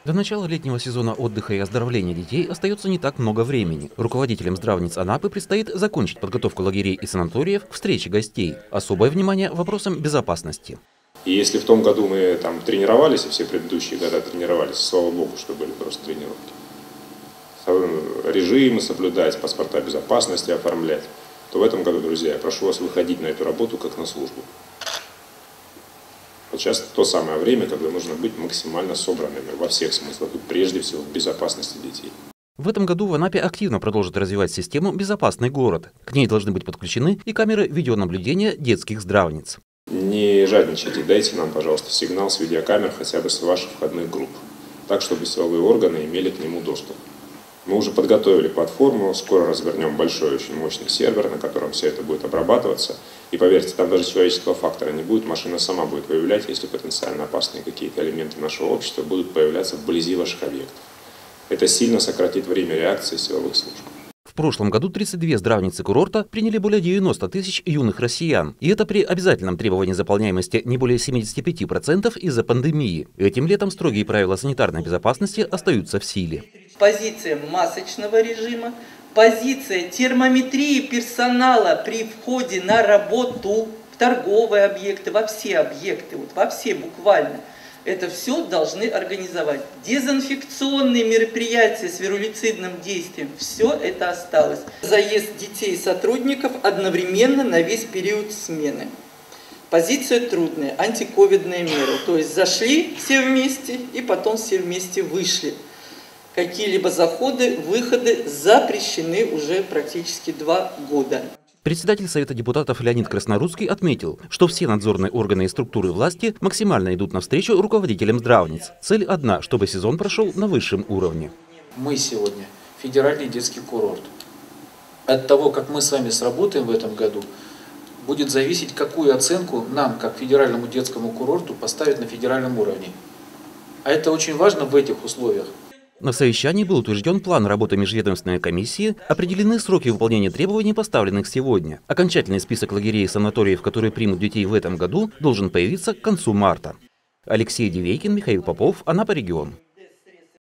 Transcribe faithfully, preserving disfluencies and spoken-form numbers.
До начала летнего сезона отдыха и оздоровления детей остается не так много времени. Руководителям здравниц Анапы предстоит закончить подготовку лагерей и санаториев к встрече гостей. Особое внимание вопросам безопасности. И если в том году мы там тренировались, и все предыдущие года тренировались, слава богу, что были просто тренировки, режимы соблюдать, паспорта безопасности оформлять, то в этом году, друзья, я прошу вас выходить на эту работу как на службу. Вот сейчас то самое время, когда нужно быть максимально собранными во всех смыслах, и прежде всего в безопасности детей. В этом году в Анапе активно продолжат развивать систему «Безопасный город». К ней должны быть подключены и камеры видеонаблюдения детских здравниц. Не жадничайте, дайте нам, пожалуйста, сигнал с видеокамер хотя бы с ваших входных групп, так, чтобы силовые органы имели к нему доступ. Мы уже подготовили платформу, скоро развернем большой, очень мощный сервер, на котором все это будет обрабатываться. И поверьте, там даже человеческого фактора не будет, машина сама будет выявлять, если потенциально опасные какие-то элементы нашего общества будут появляться вблизи ваших объектов. Это сильно сократит время реакции силовых служб. В прошлом году тридцать две здравницы курорта приняли более девяноста тысяч юных россиян. И это при обязательном требовании заполняемости не более семидесяти пяти процентов из-за пандемии. Этим летом строгие правила санитарной безопасности остаются в силе. Позиция масочного режима, позиция термометрии персонала при входе на работу, в торговые объекты, во все объекты, вот во все буквально. Это все должны организовать. Дезинфекционные мероприятия с вирулицидным действием, все это осталось. Заезд детей и сотрудников одновременно на весь период смены. Позиция трудная, антиковидные меры. То есть зашли все вместе и потом все вместе вышли. Какие-либо заходы, выходы запрещены уже практически два года. Председатель Совета депутатов Леонид Краснорудский отметил, что все надзорные органы и структуры власти максимально идут навстречу руководителям здравниц. Цель одна, чтобы сезон прошел на высшем уровне. Мы сегодня федеральный детский курорт. От того, как мы с вами сработаем в этом году, будет зависеть, какую оценку нам, как федеральному детскому курорту, поставить на федеральном уровне. А это очень важно в этих условиях. На совещании был утвержден план работы межведомственной комиссии, определены сроки выполнения требований, поставленных сегодня. Окончательный список лагерей и санаториев, которые примут детей в этом году, должен появиться к концу марта. Алексей Дивейкин, Михаил Попов, Анапа регион.